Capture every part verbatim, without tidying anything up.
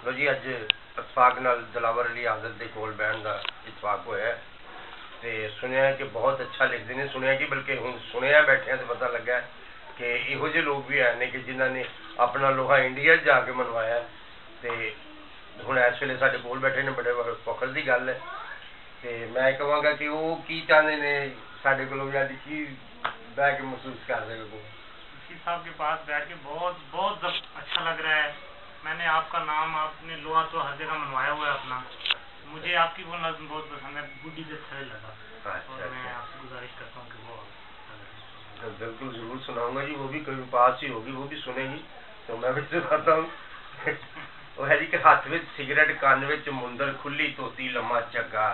लो जी अज इतफाक नाल दिलावर अली आदत के कोल बहन का इतफाक होया ते सुनिया कि बहुत अच्छा लिखते हैं। सुनिया कि बल्कि हुण सुनिया बैठे तो पता लगा कि इहो जे लोग भी है ने कि जिन्होंने अपना लोहा इंडिया जाके मनवाया ते हुण इस वेले साडे कोल बैठे ने। बड़े फखर की गल है। तो मैं कहांगा कि वो की चाहते ने साडे कोलों अज की बह के महसूस कर रहे हो? साहब के पास बैठ के बहुत बहुत अच्छा लग रहा है। मैंने आपका नाम आपने लोहा तो हर जगह मनवाया हुआ है अपना। मुझे आपकी वो नज़्म बहुत पसंद है, बुड्ढी से थैली लगा। अच्छा, और मैं आपसे गुजारिश करता हूँ कि वो बिल्कुल ज़रूर सुनाऊंगा जी। वो भी कभी पास ही होगी, वो भी सुनेगी तो मैं भी सुनाता हूँ। वो है जी कि हाथ में सिगरेट कान में मुंदर खुली धोती लम्मा झग्गा।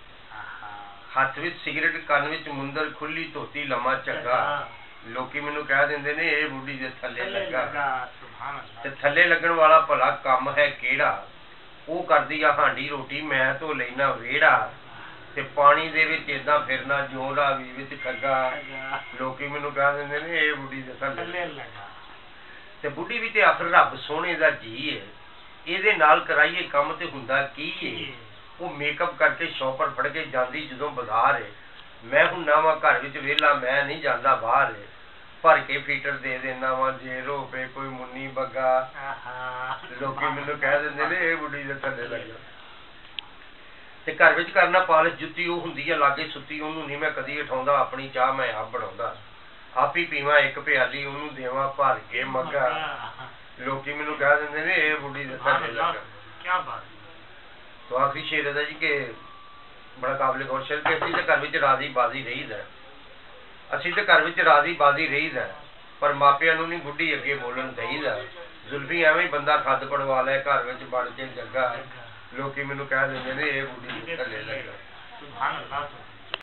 हाथ में सिगरेट कान में मुंदर खुली धोती लम्मा झग्गा। लोकी मैनू कह देंदे ने ये बुढ़ी दे थल्ले लगा। ते थल्ले लगन वाला भला काम है केड़ा? वो करदी आ हांडी रोटी मैं तो लेना वेड़ा। ते पानी दे विच इदां फिरना जोड़ा भी विच खग्गा। लोकी मैनू कह देंदे ने ये बुढ़ी दे थल्ले लगा। ते बुढ़ी भी ते आखिर रब सोहणे दा जी है। इहदे नाल कराइए काम ते हुंदा की है? वो मेकअप करके शॉपर फड़ के जांदी जदों बाजार है। मैं हुंदा वां घर विच वेला मैं नहीं जांदा बाहर है। भर के फीटर दे देना वा जे रो पे कोई मुन्नी बग्गा। लोकी मैनू कह देंदे ने ये बुढ़ी दे थल्ले लगा। ते घर विच करना पालिश जुत्ती वो हुंदी है लागे सुत्ती ओनू नहीं मैं कदी उठाउंदा। अपनी चाह मैं आप बनाउंदा आप ही पीवां एक प्याली ओनू देवां भर के मग्गा। लोकी मैनू कह देंदे ने ये बुढ़ी दे थल्ले लगा। क्या बात। तो आखिरी शेर है जी कि बड़ा काबिल गौर शेर कि असीं ते घर विच राजी बाजी रहीदा। असीं ते घर विच राजी बाजी रहीदा पर मापियां नूं नहीं बुढ़ी अगे बोलन दईदा। जुल्फी एवें ही बंदा खद पड़वा लै घर विच बण के जग्गा। लोकी मैनू कह देंदे ने ये बुढ़ी दे थल्ले लगा।